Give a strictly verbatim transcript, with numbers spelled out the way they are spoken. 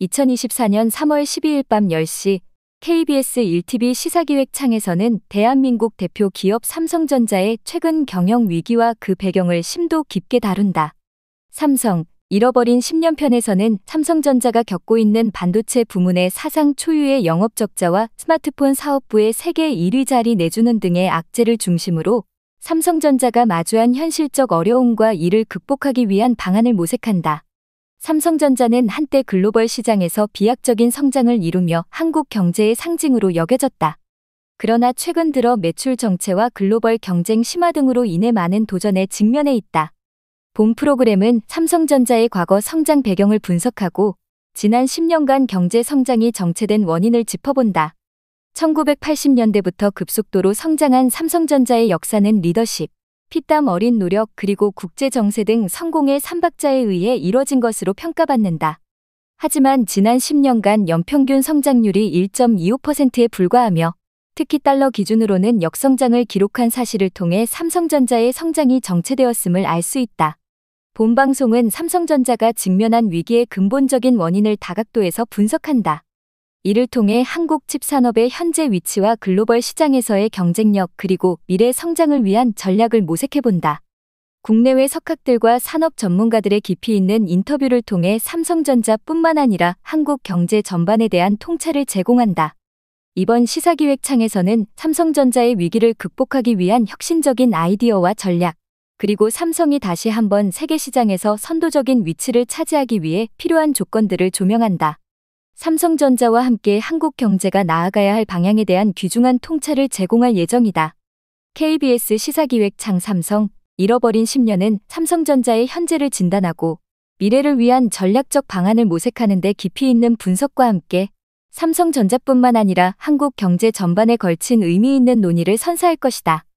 이천이십사 년 삼월 십이일 밤 열 시 케이비에스 일 티비 시사기획창에서는 대한민국 대표 기업 삼성전자의 최근 경영 위기와 그 배경을 심도 깊게 다룬다. 삼성, 잃어버린 십 년 편에서는 삼성전자가 겪고 있는 반도체 부문의 사상 초유의 영업 적자와 스마트폰 사업부의 세계 일 위 자리 내주는 등의 악재를 중심으로 삼성전자가 마주한 현실적 어려움과 이를 극복하기 위한 방안을 모색한다. 삼성전자는 한때 글로벌 시장에서 비약적인 성장을 이루며 한국 경제의 상징으로 여겨졌다. 그러나 최근 들어 매출 정체와 글로벌 경쟁 심화 등으로 인해 많은 도전에 직면해 있다. 본 프로그램은 삼성전자의 과거 성장 배경을 분석하고 지난 십 년간 경제 성장이 정체된 원인을 짚어본다. 천구백팔십 년대부터 급속도로 성장한 삼성전자의 역사는 리더십, 피땀 어린 노력 그리고 국제 정세 등 성공의 삼박자에 의해 이뤄진 것으로 평가받는다. 하지만 지난 십 년간 연평균 성장률이 일 점 이오 퍼센트에 불과하며 특히 달러 기준으로는 역성장을 기록한 사실을 통해 삼성전자의 성장이 정체되었음을 알 수 있다. 본 방송은 삼성전자가 직면한 위기의 근본적인 원인을 다각도에서 분석한다. 이를 통해 한국 칩 산업의 현재 위치와 글로벌 시장에서의 경쟁력 그리고 미래 성장을 위한 전략을 모색해본다. 국내외 석학들과 산업 전문가들의 깊이 있는 인터뷰를 통해 삼성전자뿐만 아니라 한국 경제 전반에 대한 통찰을 제공한다. 이번 시사기획창에서는 삼성전자의 위기를 극복하기 위한 혁신적인 아이디어와 전략, 그리고 삼성이 다시 한번 세계 시장에서 선도적인 위치를 차지하기 위해 필요한 조건들을 조명한다. 삼성전자와 함께 한국 경제가 나아가야 할 방향에 대한 귀중한 통찰을 제공할 예정이다. 케이비에스 시사기획창 삼성, 잃어버린 십 년은 삼성전자의 현재를 진단하고 미래를 위한 전략적 방안을 모색하는 데 깊이 있는 분석과 함께 삼성전자뿐만 아니라 한국 경제 전반에 걸친 의미 있는 논의를 선사할 것이다.